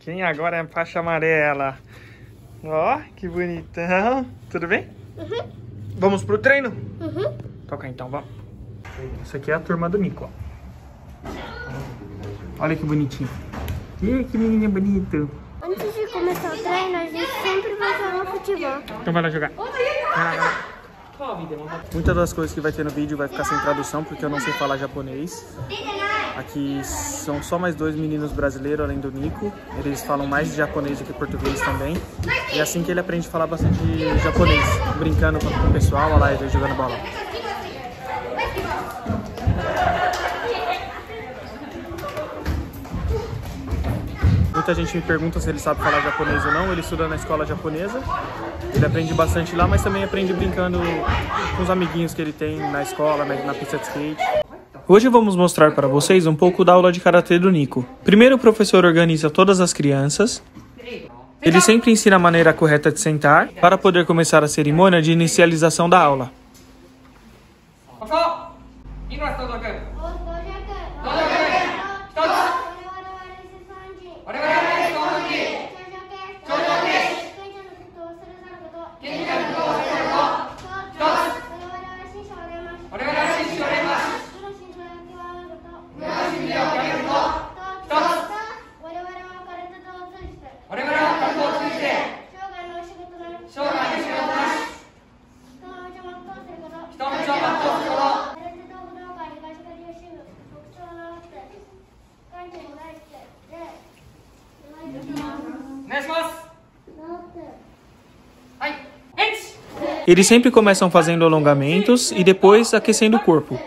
Quem agora é a faixa amarela? Ó, que bonitão. Tudo bem? Uhum. Vamos pro treino? Uhum. Toca então, vamos. Isso aqui é a turma do Nico, ó. Olha que bonitinho. Ih, que menininho bonito. Antes de começar o treino, a gente sempre vai jogar futebol. Então vai lá jogar. Muitas das coisas que vai ter no vídeo vai ficar sem tradução, porque eu não sei falar japonês. Aqui são só mais 2 meninos brasileiros, além do Nico. Eles falam mais de japonês do que português também. E é assim que ele aprende a falar bastante japonês, brincando com o pessoal, olha lá ele jogando bola. Muita gente me pergunta se ele sabe falar japonês ou não. Ele estuda na escola japonesa. Ele aprende bastante lá, mas também aprende brincando com os amiguinhos que ele tem na escola, na pista de skate. Hoje vamos mostrar para vocês um pouco da aula de karatê do Nico. Primeiro o professor organiza todas as crianças. Ele sempre ensina a maneira correta de sentar para poder começar a cerimônia de inicialização da aula. Eles sempre começam fazendo alongamentos e depois aquecendo o corpo.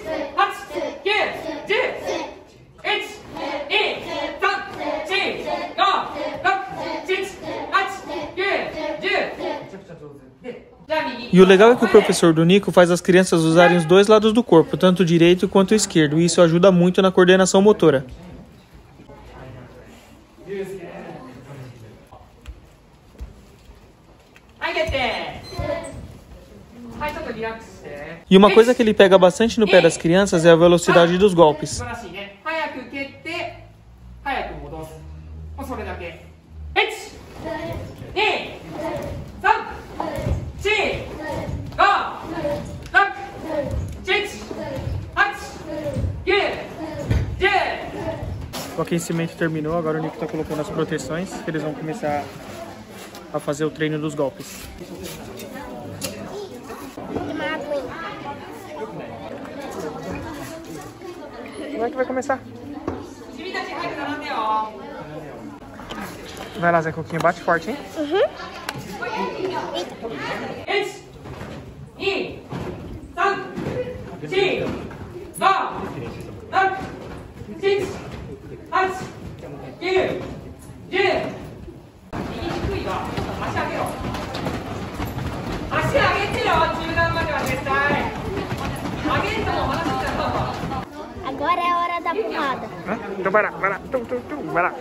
E o legal é que o professor do Nico faz as crianças usarem os dois lados do corpo, tanto o direito quanto o esquerdo, e isso ajuda muito na coordenação motora. E uma coisa que ele pega bastante no pé das crianças é a velocidade dos golpes. O aquecimento terminou, agora o Nico está colocando as proteções, que eles vão começar a fazer o treino dos golpes. Como é que vai começar? Vai lá, Zé Coquinho, bate forte, hein? Uhum. Agora é a hora da porrada. Então vai lá, vai lá, vai lá.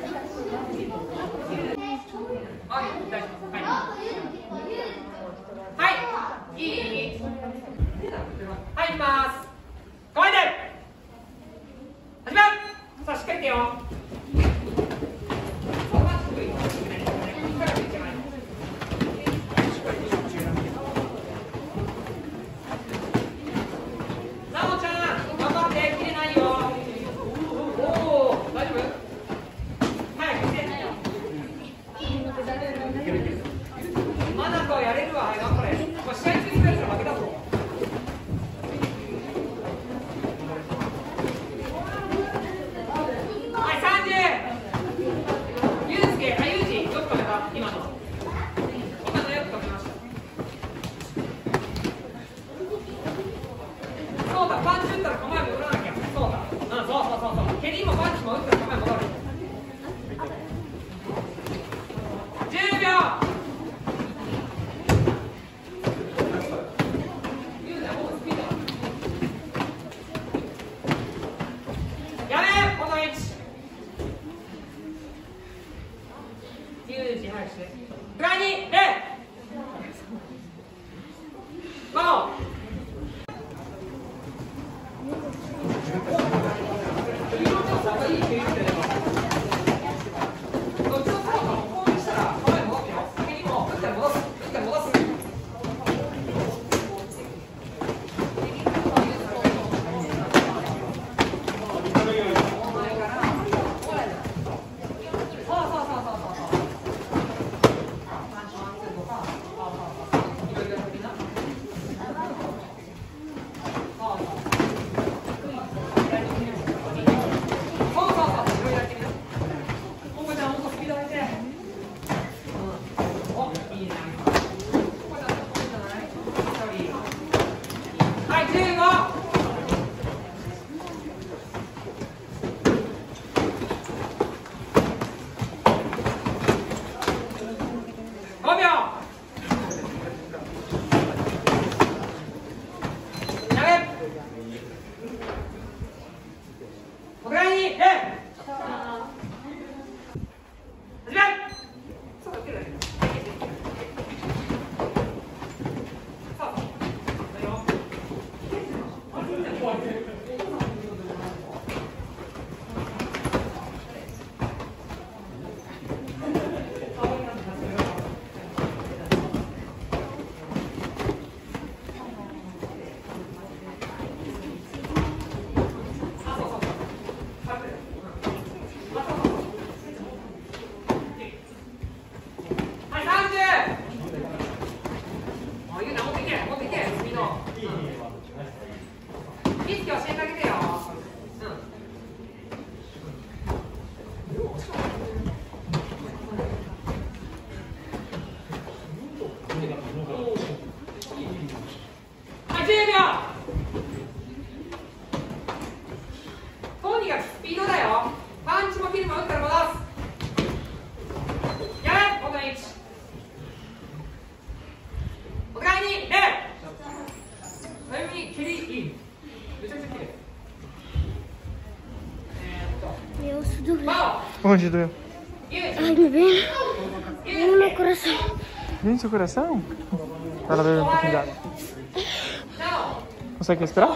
Meu osso doeu. Onde doeu? Ai, me vem no meu coração. Vem no seu coração? Vai lá beber um pouquinho de água. Consegue respirar?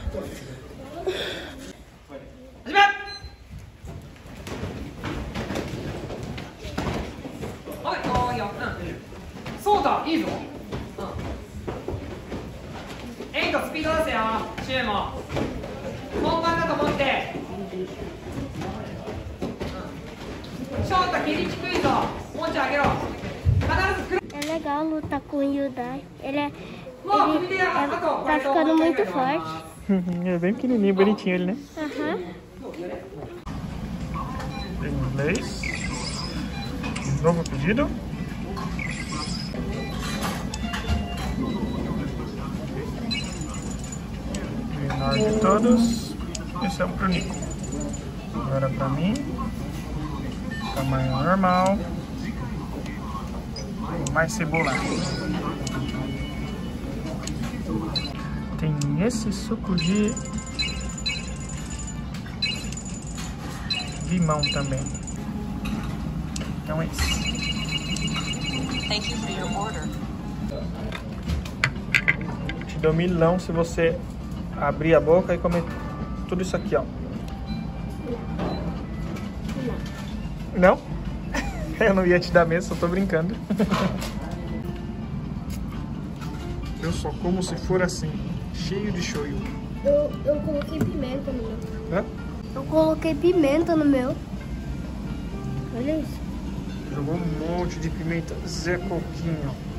É legal lutar com o Hyundai. Ele tá ficando muito forte. É bem pequenininho, bonitinho ele, né? Aham. Em inglês. Novo pedido. Menor de todos. Esse é o pro Nico. Agora pra mim. Tamanho normal. Mais cebola. Tem esse suco de limão também. Então é isso. Thank you for your order. Te dou milão se você abrir a boca e comer tudo isso aqui, ó. Não? Eu não ia te dar mesmo, só tô brincando. Eu só como se for assim, cheio de shoyu. Eu coloquei pimenta no meu. Hã? Eu coloquei pimenta no meu. Olha isso. Jogou um monte de pimenta, Zé Coquinho.